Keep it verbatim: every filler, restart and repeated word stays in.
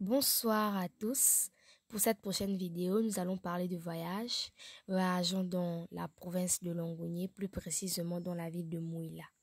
Bonsoir à tous. Pour cette prochaine vidéo, nous allons parler de voyage. Voyageons dans la province de Longonié, plus précisément dans la ville de Mouila.